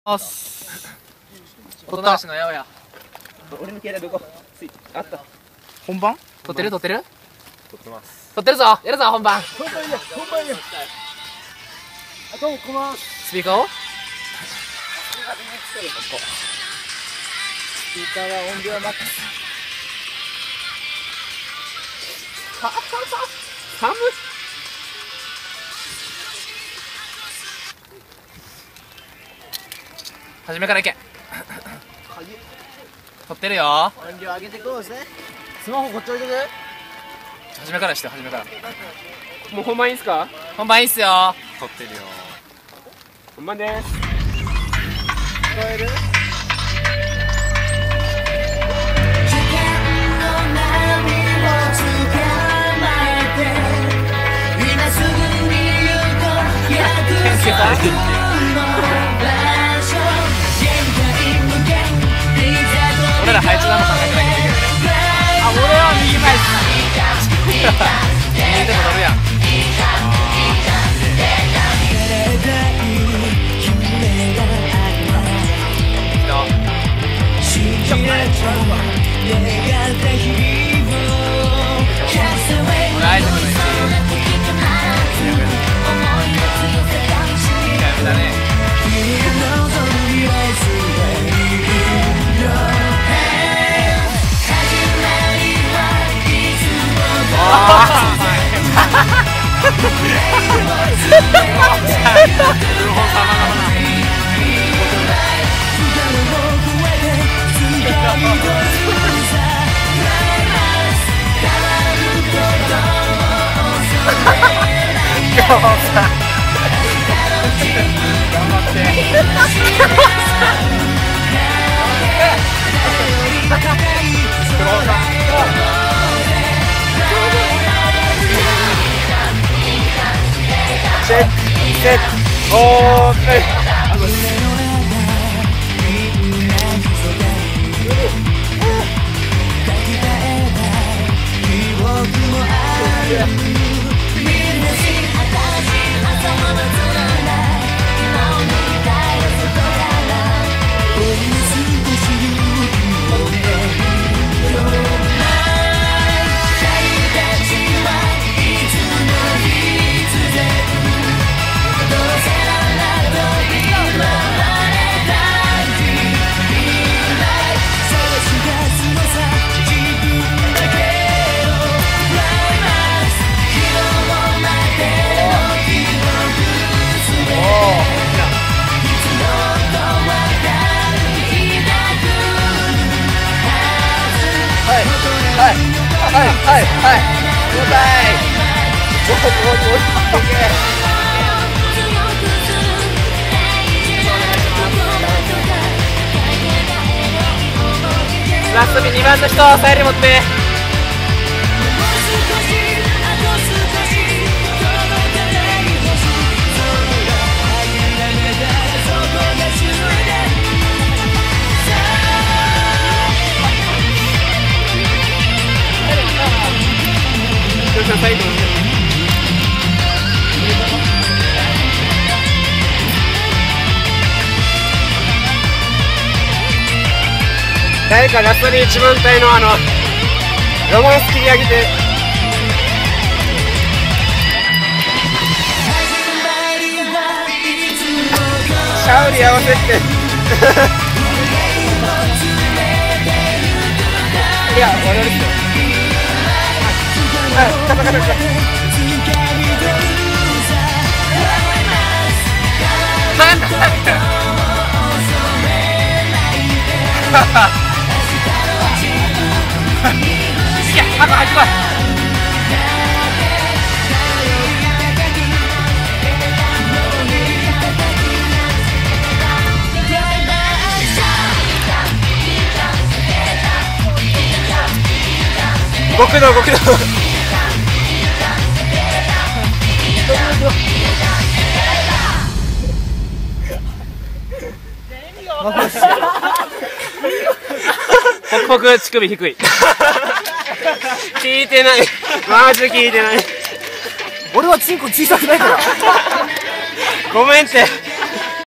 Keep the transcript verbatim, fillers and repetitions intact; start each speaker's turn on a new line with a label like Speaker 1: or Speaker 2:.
Speaker 1: あす。おとなしの八百屋。
Speaker 2: 俺の携帯どこ？あった。
Speaker 1: 本番？撮ってる撮ってる？
Speaker 2: 撮ってます。
Speaker 1: 撮ってるぞ。やるぞ本番。
Speaker 2: 本番や本番や。あとこの
Speaker 1: スピーカーを？
Speaker 2: スピーカーは音量マックス。ははは。寒い。
Speaker 1: 初めからいけ。撮ってるよ。
Speaker 2: 音量上げてこうぜ。スマホこっち置いてく。
Speaker 1: 初めからして初めから。
Speaker 2: もう本番いいっすか？
Speaker 1: 本番いいっすよ。
Speaker 2: 撮ってるよ。本番です。聞こえる？
Speaker 1: 俺ら配置なの考えてないけどいけるね。
Speaker 2: あ、俺は右前っす。
Speaker 1: 右でも乗るやん。俺アイテムの位置だね。
Speaker 2: チェックセットオープン。はいはいはいはい了解。おおおお
Speaker 1: ラストににばんの人サイレン持って。
Speaker 2: 誰かラストに一番隊のあのロマンス切り上げて。シャウリ合わせっていや我々ですよ。はいカタカタカタ。
Speaker 1: なんだいや、あと入ってこい。
Speaker 2: 極道極道
Speaker 1: ホクホク乳首低い。
Speaker 2: 聞いてない。マジ聞いてない。
Speaker 3: 俺はチンコ小さくないから。
Speaker 2: ごめんって。